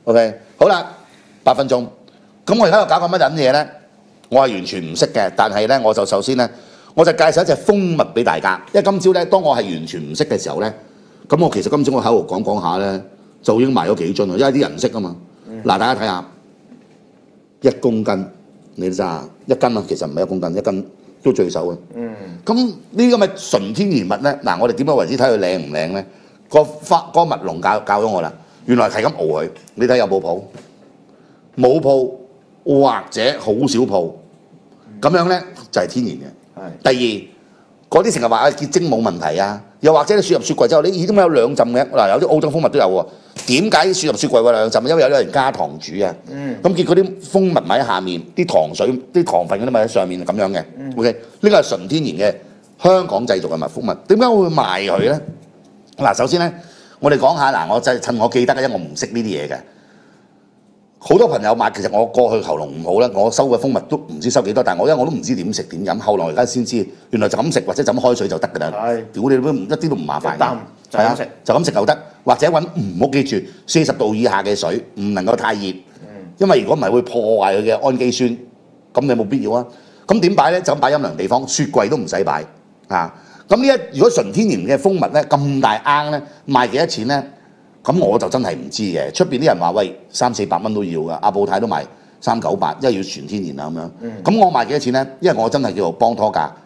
OK， 好啦，8分鐘。咁我而家又搞緊乜撚嘢咧？我係完全唔識嘅，但係咧我就首先咧，我就介紹一隻蜂蜜俾大家。因為今朝咧，當我係完全唔識嘅時候咧，咁我其實今朝我喺度講下咧，就已經賣咗幾樽啦，因為啲人唔識啊嘛。嗱，大家睇下，1公斤，你都知啊，1斤啊，其實唔係1公斤，1斤都最手嘅。咁呢啲咁嘅純天然蜜咧，嗱，我哋點樣為之睇佢靚唔靚咧？個蜜農教咗我啦，原來係咁熬佢。你睇有冇泡？冇泡或者好少泡，咁樣咧就係天然嘅。第二，嗰啲成日話結晶冇問題啊，又或者你雪入雪櫃之後，你咦點解有兩浸嘅？嗱，有啲澳洲蜂蜜都有喎。點解雪入雪櫃會兩浸？因為有人加糖煮啊。咁結果啲蜂蜜咪喺下面，啲糖水、啲糖分嗰啲咪喺上面咁樣嘅。OK， 呢個係純天然嘅香港製造嘅蜜蜂蜜。點解我會賣佢咧？嗱，首先咧，我哋講下嗱，我就係趁我記得嘅，因為我唔識呢啲嘢嘅。好多朋友買，其實我過去喉嚨唔好啦，我收嘅蜂蜜都唔知收幾多，但係因為我都唔知點食點飲，後來而家先知，原來就咁食或者就咁開水就得㗎啦。屌你都一啲都唔麻煩嘅， 就咁食， 就咁食就得，或者揾唔好記住40度以下嘅水，唔能夠太熱，因為如果唔係會破壞佢嘅氨基酸，咁你冇必要啊。咁點擺咧？就咁擺陰涼地方，雪櫃都唔使擺啊。咁如果純天然嘅蜂蜜咧，咁大罌咧，賣幾多錢咧？咁我就真係唔知嘅，出邊啲人話喂300-400蚊都要㗎，阿布太都賣398，因為要全天然啊咁樣。咁我賣幾多錢咧？因為我真係叫做幫拖價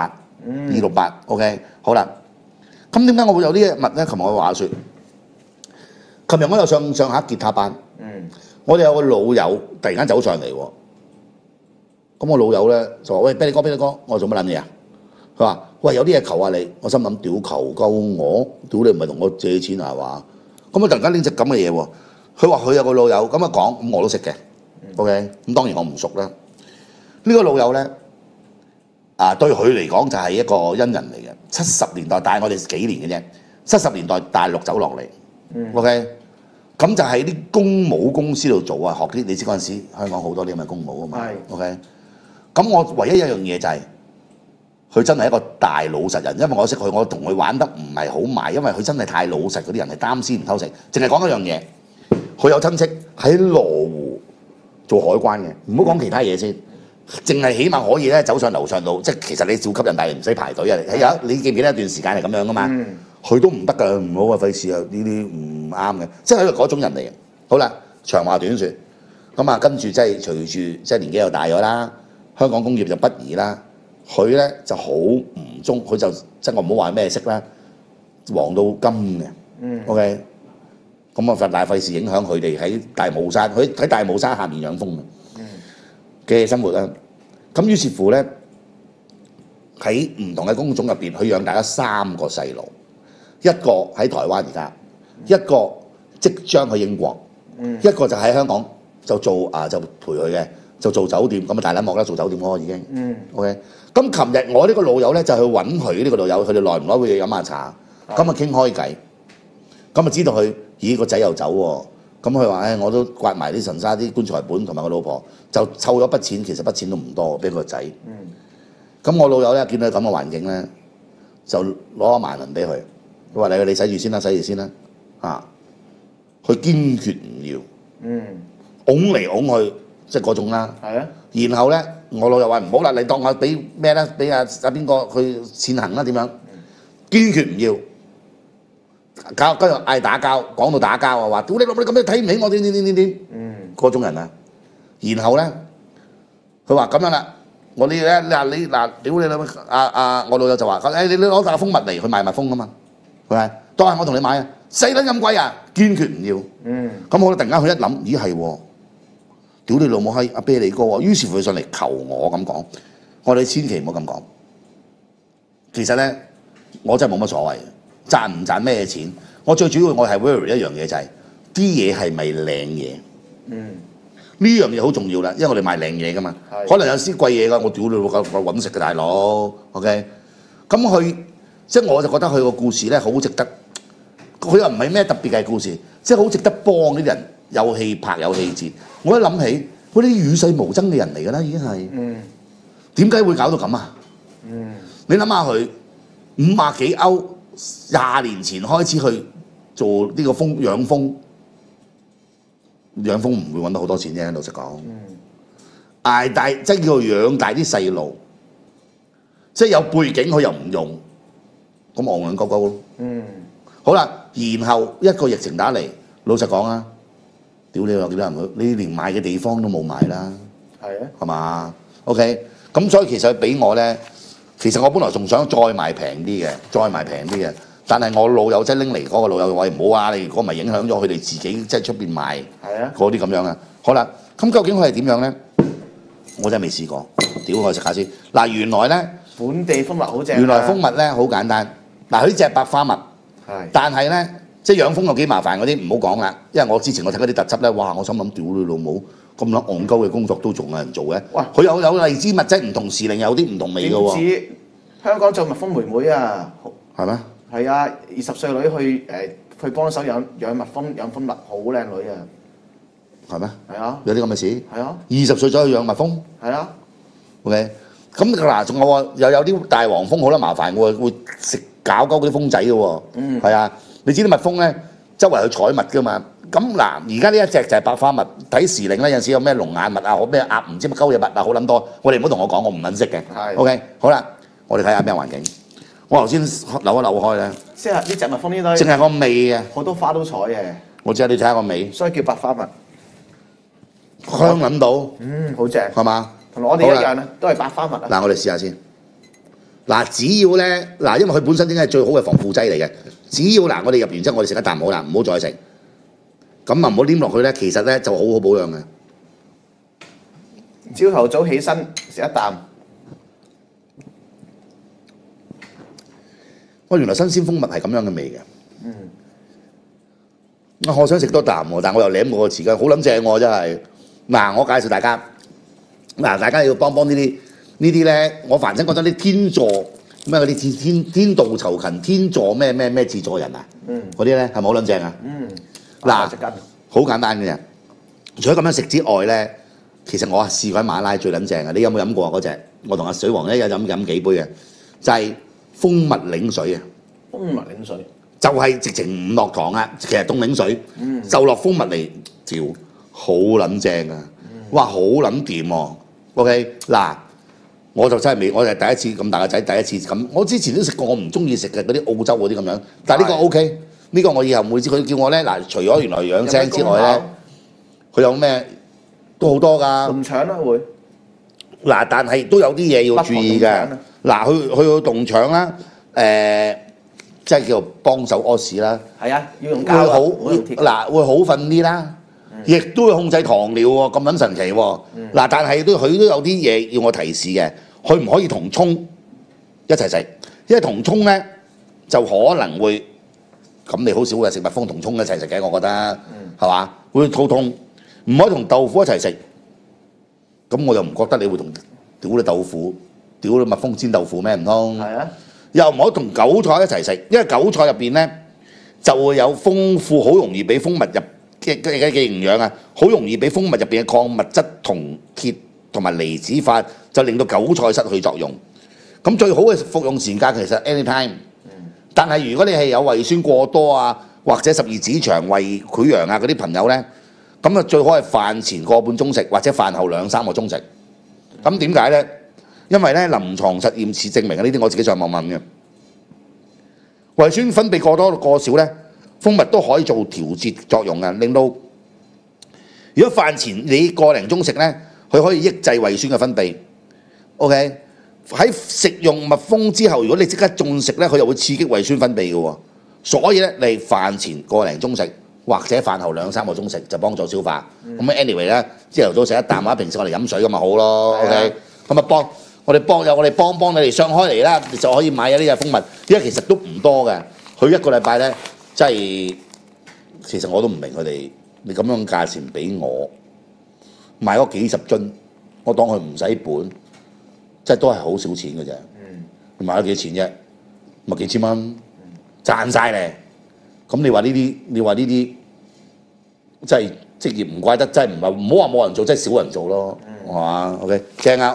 268，268 OK 好啦。咁點解我會有呢啲物咧？琴日我話説，琴日我又上下吉他班，我哋有個老友突然間走上嚟喎。咁我老友咧就話：喂，啤梨哥，我做乜撚嘢啊？佢話：喂，有啲嘢求下你。我心諗：屌求鳩我，屌你唔係同我借錢係嘛？咁啊！突然間拎隻咁嘅嘢喎，佢話佢有個老友咁樣講，咁我都識嘅。OK， 咁當然我唔熟啦。呢個老友咧，對佢嚟講就係一個恩人嚟嘅。70年代帶我哋幾年嘅啫，70年代大陸走落嚟。OK， 咁就喺啲公務公司度做啊，學啲你知嗰陣時香港好多啲咁嘅公務啊嘛。OK， 咁我唯一一樣嘢就係。佢真係一個大老實人，因為我識佢，我同佢玩得唔係好埋，因為佢真係太老實嗰啲人係擔屎唔偷食，淨係講一樣嘢。佢有親戚喺羅湖做海關嘅，唔好講其他嘢先，淨係起碼可以咧走上樓上度，即係其實你照吸引大人唔使排隊啊！你記唔記得一段時間係咁樣噶嘛？佢都唔得㗎，唔好啊，費事啊，呢啲唔啱嘅，即係佢嗰種人嚟嘅。好啦，長話短説，咁啊跟住即係隨住即係年紀又大咗啦，香港工業就不宜啦。佢咧就好唔中，佢就即係我唔好話咩色啦，黃到金嘅。OK， 咁啊份大費事影響佢哋喺大帽山，佢喺大帽山下面養蜂嘅生活啦。咁於是乎咧，喺唔同嘅工種入邊，佢養大咗3個細路，一個喺台灣而家，一個即將去英國，一個就喺香港就做就陪佢嘅。就做酒店咁啊，大撚幕啦，做酒店咯已經。OK， 咁琴日我呢個老友咧就去揾佢呢個老友，佢哋耐唔耐會飲下茶，咁啊傾開偈，咁啊知道佢咦個仔又走喎，咁佢話我都刮埋啲神沙啲棺材本同埋個老婆，就湊咗筆錢，其實筆錢都唔多，俾個仔。咁我老友咧見到咁嘅環境咧，就攞1萬銀俾佢，佢話你使住先啦，使住先啦，佢堅決唔要，拱嚟拱去。即係嗰種啦，然後咧，我老友話唔好啦，你當我俾咩咧？俾阿邊個去餞行啦？點樣？堅決唔要，跟住嗌打交，講到打交啊！話屌你老母，你咁樣睇唔起我點？嗰種人啊！然後咧，佢話咁樣啦，我呢咧你屌你老母！我老友就話：你攞大蜂蜜嚟去賣蜜蜂啊嘛，係咪？當係我同你買啊，使撚咁貴啊！堅決唔要。咁我突然間佢一諗，咦係喎。屌你老母閪！阿啤梨哥喎，於是乎佢上嚟求我咁講，我哋千祈唔好咁講。其實咧，我真係冇乜所謂，賺唔賺咩錢？我最主要我係 worry 一樣嘢就係啲嘢係咪靚嘢？呢樣嘢好重要啦，因為我哋賣靚嘢噶嘛，可能有啲貴嘢噶，我屌你老母我揾食嘅大佬 ，OK？ 咁佢即係我就覺得佢個故事咧好值得，佢又唔係咩特別嘅故事，即係好值得幫呢啲人。有戲拍有戲節，我一諗起嗰啲與世無爭嘅人嚟㗎啦，已經係。點解會搞到咁啊？你諗下佢50幾歐，20年前開始去做呢個養蜂， 養蜂唔會揾到好多錢啫，老實講。捱大即係叫做養大啲細路，即係有背景佢又唔用，咁戇戇鳩鳩咯。好啦，然後一個疫情打嚟，老實講啊，屌你有幾多人去？你連買嘅地方都冇買啦，係嘛？OK， 咁所以其實俾我咧，其實我本來仲想再賣平啲嘅，但係我老友仔拎嚟嗰個老友話唔好啊，你如果唔係影響咗佢哋自己即係出邊賣嗰啲咁樣啊。好啦，咁究竟佢係點樣咧？我真係未試過，屌我食下先。嗱，原來咧本地蜂蜜好正。 原來蜂蜜咧好簡單。嗱，佢呢隻百花蜜，但係咧即係養蜂有幾麻煩嗰啲唔好講啦。因為我之前我睇嗰啲特輯咧，哇！我心諗屌你老母咁撚戇鳩嘅工作都仲有人做嘅。哇！佢有荔枝蜜劑唔同時令有啲唔同味嘅喎。 似香港做蜜蜂妹妹啊， 係咩？ 係啊，20歲女去幫手養蜜蜂養蜂蜜，好靚女啊！ 係咩？ 係啊， 有啲咁嘅事。 係啊 ，20歲走去養蜜蜂。 係啊。 OK， 咁嗱，仲有喎，又有啲大黃蜂好啦麻煩喎，會食搞鳩嗰啲蜂仔嘅喎。係啊，你知啲蜜蜂咧，周圍去採蜜㗎嘛。咁嗱，而家呢一隻就係百花蜜，睇時令咧，有陣時有咩龍眼蜜啊，咩鴨唔知乜鳩嘢蜜啊，好撚多。我哋唔好同我講，我唔撚識嘅。OK， 好啦，我哋睇下咩環境。我頭先扭一扭開咧， 即係呢隻蜜蜂呢堆， 淨係個尾嘅， 好多花都採嘅。 我知你睇下個尾， 所以叫百花蜜。 香諗到， 好正， 係嘛？ 同我哋一樣啊，都係百花蜜啊。 嗱，我哋試下先。嗱，只要咧，嗱，因為佢本身應該係最好嘅防腐劑嚟嘅。只要嗱，我哋入完之後，我哋食一啖好啦，唔好再食。咁啊，唔好黏落去咧，其實咧就好好保養嘅。 朝頭早起身食一啖。 原來新鮮蜂蜜係咁樣嘅味嘅。我想食多啖喎，但我又舐過個匙羹，好撚正喎真係。嗱，我介紹大家，嗱，大家要幫呢啲咧，我凡親覺得啲天助咩嗰啲天道酬勤、天助咩自助人啊，嗰啲咧係咪好撚正啊？嗱，好簡單嘅啫。除咗咁樣食之外咧，其實我試過喺馬拉最撚正啊！你有冇飲過啊？嗰隻我同阿水王一日飲幾杯嘅，就係蜂蜜檸水啊！ 蜂蜜檸水就係直情唔落糖啊，其實凍檸水，就落蜂蜜嚟調，好撚正啊！哇，好撚掂喎 ！OK， 嗱，我就真係未，我係第一次咁大個仔，第一次咁。我之前都食過，我唔中意食嘅嗰啲澳洲嗰啲咁樣，但係呢個 OK， 呢個我以後每次佢叫我咧，嗱，除咗原來養聲之外咧，佢有咩都好多㗎。凍腸啦會，嗱，但係都有啲嘢要注意嘅。嗱，去到凍腸啦，即係叫做幫手屙屎啦。係啊，要用膠啊，嗱會好瞓啲啦，亦都會控制糖尿喎，咁撚神奇喎。嗱，但係佢都有啲嘢要我提示嘅，佢唔可以同葱一齊食，因為同葱咧就可能會咁你好少嘅食蜜蜂同葱一齊食嘅，我覺得係嘛？會肚痛，唔可以同豆腐一齊食。咁我又唔覺得你會同屌你豆腐、屌你蜜蜂煎豆腐咩？唔通？係啊。又唔可以同韭菜一齊食，因為韭菜入邊咧就會有豐富，好容易俾蜂蜜入嘅營養啊，好容易俾蜂蜜入邊嘅礦物質同鐵同埋離子化，就令到韭菜失去作用。咁最好嘅服用時間其實 anytime，但係如果你係有胃酸過多啊，或者十二指腸胃潰瘍啊嗰啲朋友咧，咁啊最好係飯前個半鐘食，或者飯後2-3個鐘食。咁點解咧？因為咧臨床實驗室證明啊，呢啲我自己上網問嘅，胃酸分泌過多過少咧，蜂蜜都可以做調節作用嘅，令到如果飯前你個零鐘食咧，佢可以抑制胃酸嘅分泌。OK， 喺食用蜜蜂之後，如果你即刻進食咧，佢又會刺激胃酸分泌嘅喎。所以咧，你飯前個零鐘食，或者飯後2-3個鐘食就幫助消化。咁 anyway 咧，朝頭早食一啖或者平時我哋飲水咁咪好咯。OK， 咁啊我哋幫你哋上開嚟啦，你就可以買呢隻蜂蜜，因為其實都唔多嘅。佢一個禮拜咧，真係其實我都唔明佢哋，你咁樣價錢俾我買嗰幾十樽，我當佢唔使本，即係都係好少錢嘅啫。你買咗幾錢啫？咪幾千蚊，賺晒咧。咁你話呢啲，真係職業唔怪得，真係唔好話冇人做，真係少人做咯，係嘛？OK， 正啊 ，OK。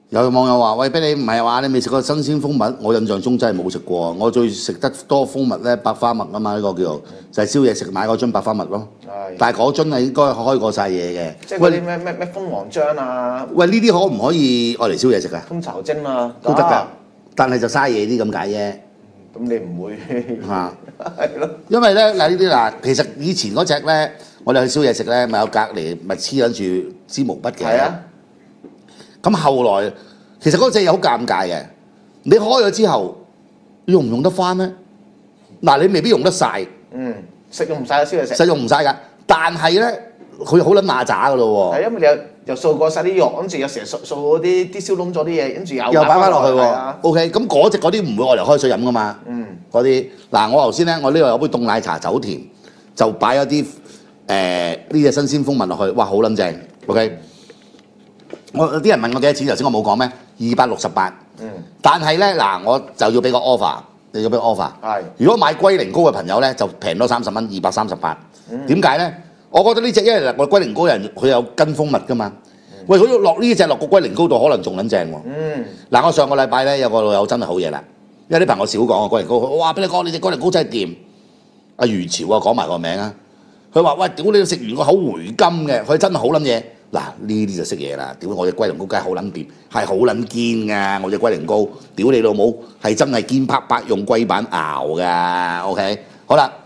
有網友話：喂，俾你唔係話你未食過新鮮蜂蜜？我印象中真係冇食過。我最食得多蜂蜜咧，百花蜜啊嘛，呢、個叫做就係宵夜食買嗰樽百花蜜咯。但係嗰樽係應該開過晒嘢嘅。 即係嗰啲咩蜂王漿啊？ 喂，呢啲可唔可以愛嚟宵夜食啊？ 蜂巢精啊， 都得㗎，但係就嘥嘢啲咁解啫。 咁你唔會嚇係咯？ 因為咧嗱呢啲嗱，其實以前嗰只咧，我哋去宵夜食咧，咪有隔離咪黐緊住支毛筆嘅。 係啊。 咁後來其實嗰隻嘢好尷尬嘅，你開咗之後用唔用得翻咧？嗱，你未必用得晒， 食用唔晒嘅宵夜食。 實用唔晒㗎。但係咧，佢好撚馬渣㗎咯喎。 係因為你又掃過晒啲肉，跟住又成日掃嗰啲燒燶咗啲嘢，跟住又擺翻落去喎。 啊 OK，咁嗰隻嗰啲唔會愛嚟開水飲㗎嘛。嗰啲嗱，我頭先咧，我呢度有杯凍奶茶走甜，就擺咗啲呢隻新鮮蜂蜜落去，哇，好撚正。OK。我啲人問我幾多錢，頭先我冇講咩？268。但係咧嗱，我就要俾個 offer，你要俾個 offer。 係。 如果買龜苓膏嘅朋友咧，就平多30蚊，238。點解咧？我覺得呢只因為嗱，我龜苓膏人佢有跟蜂蜜噶嘛。喂，佢落呢只落個龜苓膏度，可能仲撚正喎。嗱，我上個禮拜咧有個老友真係好嘢啦，因為啲朋友少講個龜苓膏，我話俾你講，你隻龜苓膏真係掂。阿余潮啊，講埋個名啊，佢話：喂，屌你食完個口回甘嘅，佢真係好撚嘢。嗱，呢啲就識嘢啦！屌我隻龜苓膏梗係好撚掂，係好撚堅㗎！我隻龜苓膏，屌你老母係真係堅啪啪用龜板熬㗎。OK，好啦。